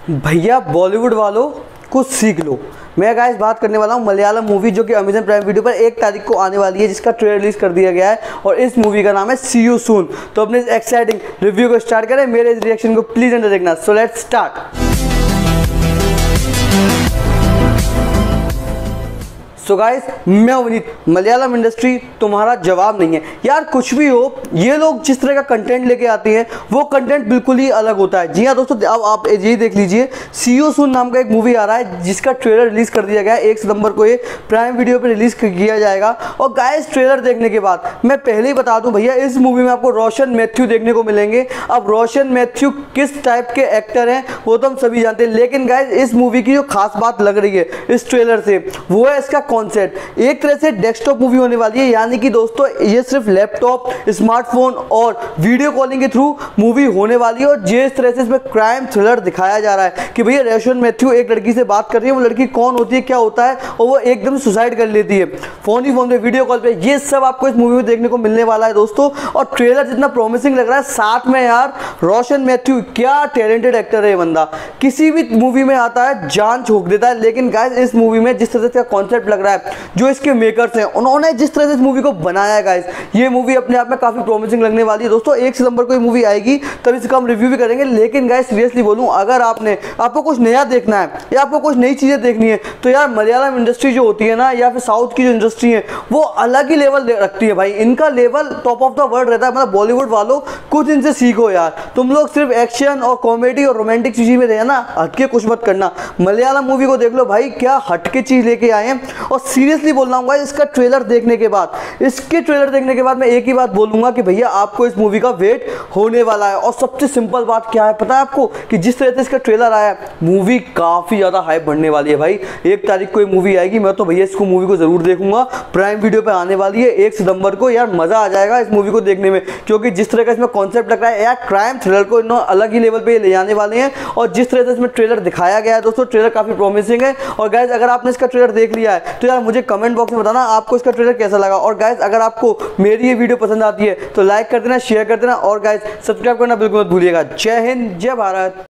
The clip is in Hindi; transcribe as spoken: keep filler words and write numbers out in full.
भैया बॉलीवुड वालों कुछ सीख लो। मैं गाइस बात करने वाला हूँ मलयालम मूवी जो कि अमेजन प्राइम वीडियो पर एक तारीख को आने वाली है, जिसका ट्रेलर रिलीज कर दिया गया है और इस मूवी का नाम है सी यू सून। तो अपने इस एक्साइटिंग रिव्यू को स्टार्ट करें। मेरे इस रिएक्शन को प्लीज अंदर देखना। So let's start. So guys, मैं विनीत। मलयालम इंडस्ट्री तुम्हारा जवाब नहीं है यार। कुछ भी हो, ये लोग जिस तरह का कंटेंट लेके आते हैं वो कंटेंट बिल्कुल ही अलग होता है। जी हाँ दोस्तों, अब आप यही देख लीजिए, सी यू सून नाम का एक मूवी आ रहा है जिसका ट्रेलर रिलीज कर दिया गया है। एक सितंबर को ये प्राइम वीडियो पे रिलीज किया जाएगा। और गाइस, ट्रेलर देखने के बाद मैं पहले ही बता दूं भैया, इस मूवी में आपको रोशन मैथ्यू देखने को मिलेंगे। अब रोशन मैथ्यू किस टाइप के एक्टर हैं वो तो हम सभी जानते हैं, लेकिन गाइस इस मूवी की जो खास बात लग रही है इस ट्रेलर से वो है इसका कॉन्सेप्ट। एक तरह से डेस्कटॉप मूवी होने वाली है, यानी कि दोस्तों ये सिर्फ लैपटॉप, स्मार्टफोन और वीडियो कॉलिंग के थ्रू मूवी होने वाली है। और जिस तरह से इसमें क्राइम थ्रिलर दिखाया जा रहा है कि भैया रोशन मैथ्यू एक लड़की से बात कर रही है, वो लड़की कौन होती है, क्या होता है, और वो एकदम सुसाइड कर लेती है फोन ही फोन पे, वीडियो कॉल पे। ये सब आपको इस मूवी में देखने को मिलने वाला है दोस्तों। और ट्रेलर जितना प्रॉमिसिंग लग रहा है, साथ में यार रोशन मैथ्यू, क्या टैलेंटेड एक्टर है ये बंदा। किसी भी मूवी में आता है जान झोंक देता है। लेकिन गाइस इस मूवी में जिस तरह से कॉन्सेप्ट लग रहा है, जो इसके मेकर्स हैं उन्होंने जिस तरह से इस मूवी को बनाया है गाइस, ये मूवी अपने आप में काफी प्रॉमिसिंग लगने वाली है दोस्तों। एक सितंबर को ये मूवी आएगी, तब इसका हम रिव्यू भी करेंगे। लेकिन गाइस सीरियसली बोलूं, अगर आपने आपको कुछ नया देखना है या आपको कुछ नई चीजें देखनी है तो यार मलयालम इंडस्ट्री जो होती है ना, या फिर साउथ की जो इंडस्ट्री है, वो अलग ही लेवल रखती है भाई। इनका level top of the world रहता है। मतलब बॉलीवुड वालों कुछ इनसे सीखो यार। तुम लोग सिर्फ एक्शन और कॉमेडी और रोमांटिक चीज में रहे ना, हटके कुछ मत करना। मलयालम मूवी को देख लो भाई, क्या हटके चीज लेके आए हैं। और सीरियसली बोल रहा हूँ भाई, इसका ट्रेलर देखने के बाद इसके ट्रेलर देखने के बाद मैं एक ही बात बोलूंगा कि भैया आपको इस मूवी का वेट होने वाला है। और सबसे सिंपल बात क्या है पता है आपको, कि जिस तरह से इसका ट्रेलर आया, मूवी काफी ज्यादा हाइप बढ़ने वाली है भाई। एक तारीख को ये मूवी आएगी, मैं तो भैया इसको मूवी को जरूर देखूंगा। प्राइम वीडियो पे आने वाली है एक सितंबर को। यार मजा आ जाएगा इस मूवी को देखने में, क्योंकि जिस तरह का इसमें कॉन्सेप्ट लग रहा है यार, क्राइम थ्रिलर को इन्होंने अलग ही लेवल पे ले जाने वाले हैं। और जिस तरह से इसमें ट्रेलर दिखाया गया है दोस्तों, ट्रेलर काफी प्रॉमिसिंग है। और गाइस अगर आपने इसका ट्रेलर देख लिया है तो यार मुझे कमेंट बॉक्स में बताना आपको इसका ट्रेलर कैसा लगा। और गाइस अगर आपको मेरी ये वीडियो पसंद आती है तो लाइक कर देना, शेयर कर देना, और गाइस सब्सक्राइब करना बिल्कुल मत भूलिएगा। जय हिंद, जय भारत।